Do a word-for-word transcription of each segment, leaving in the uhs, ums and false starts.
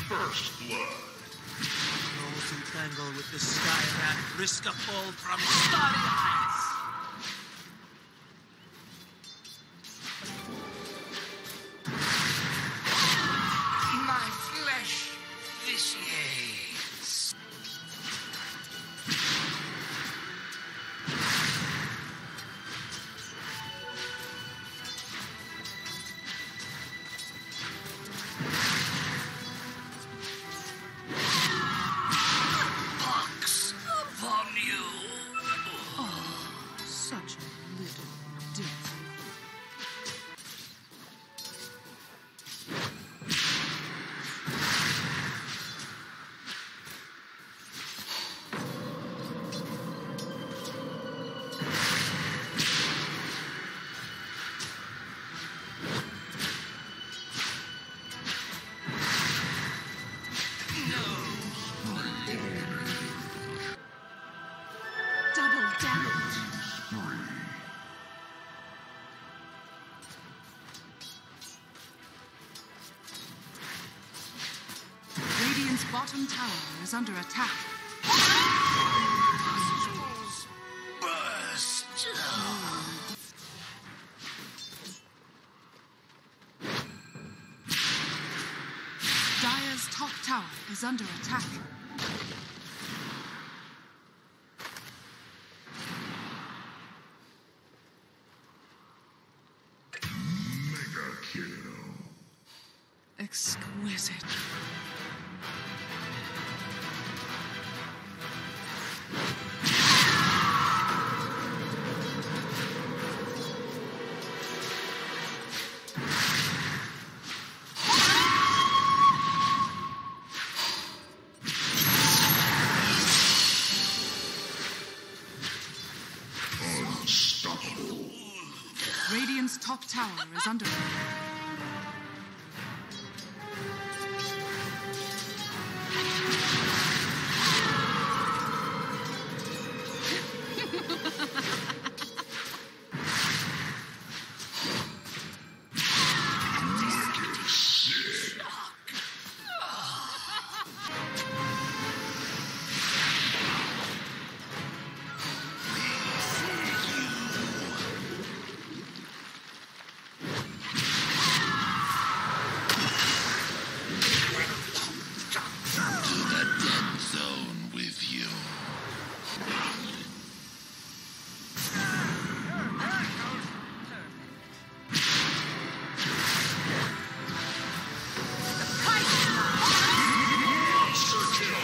First blood. Those who tangle with the Skyman risk a fall from starry heights. My flesh vitiates. Pox upon you. Such a little death. Double damage. Radiant's bottom tower is under attack. Nostrils burst. Dire's top tower is under attack. Mega kill. Exquisite. Unstoppable. Radiant's top tower is under attack. Zone with you. Monster kill.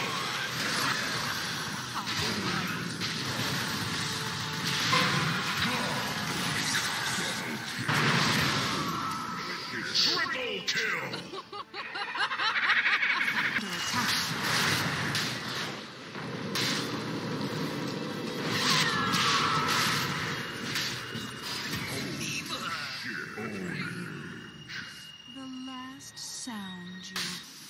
Triple kill. Under attack. The last sound you...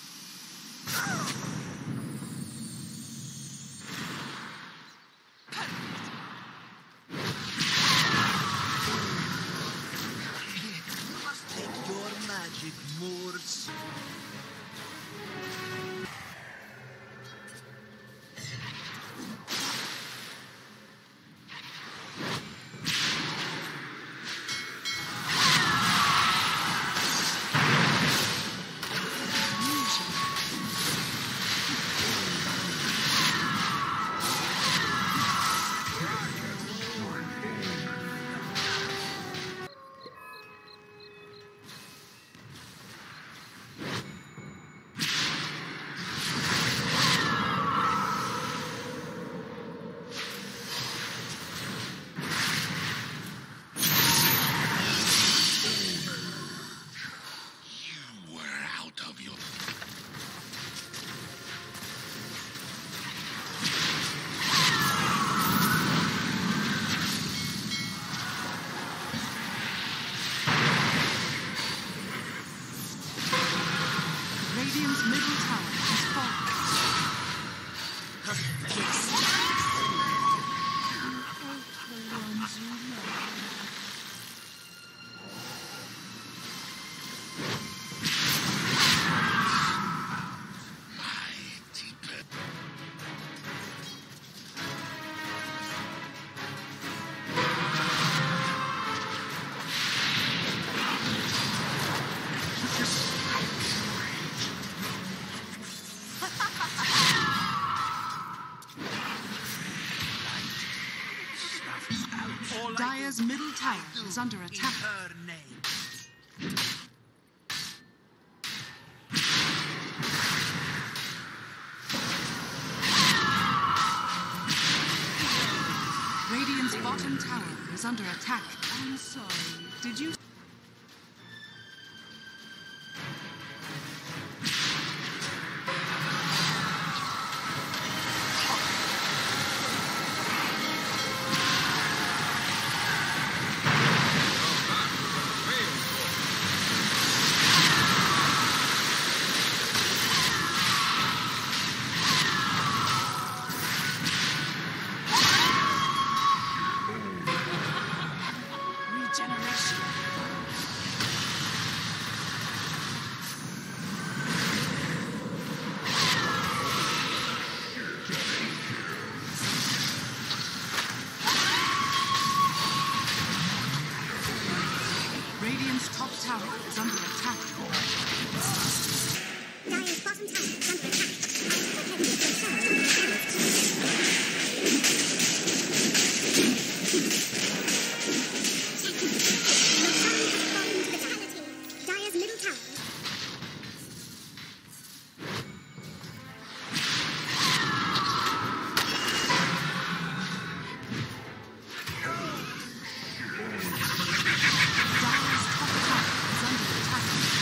Must take your magic, Moors. You were out of your... Radiant's middle tower has fallen. The ones you love. Dire's middle tower is under attack. In her name. Radiant's bottom tower is under attack. I'm sorry. Did you? Regeneration. Radiant's top tower is under attack. Dire's bottom tower is under attack. Our Dire's middle tower. Dire's top tower is under attack.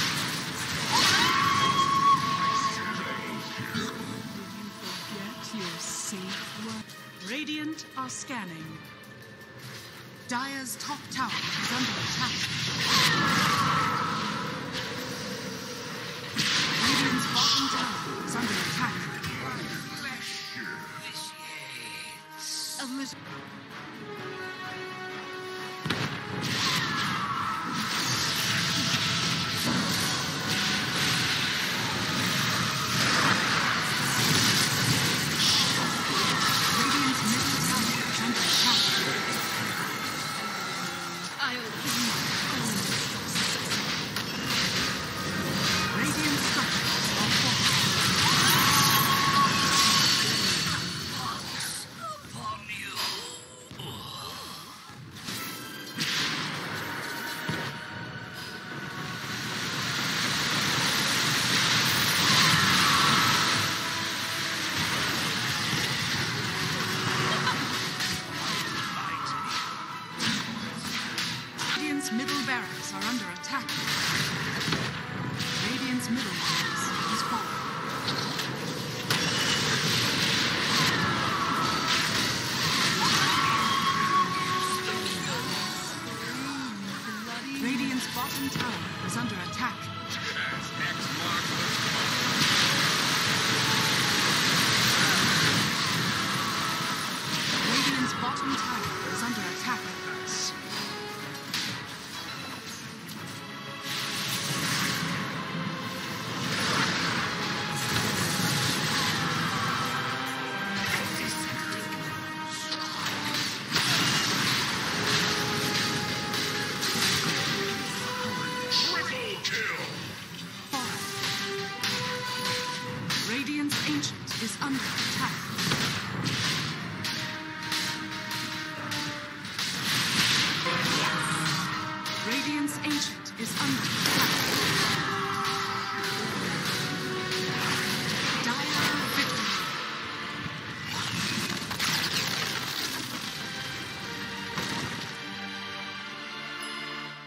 Did you forget your safe word? Radiant are scanning. Dire's top tower is under attack. Radiant's bottom tower is under attack. A little. Radiant's middle tower is under attack. I'll give you Radiant structures are fortified. Radiant's middle barracks are under attack. Radiant's middle barracks is falling. Radiant's bottom tower is under attack. Radiant's bottom tower is under attack. Triple kill. Fallen. Radiant's ancient is under attack.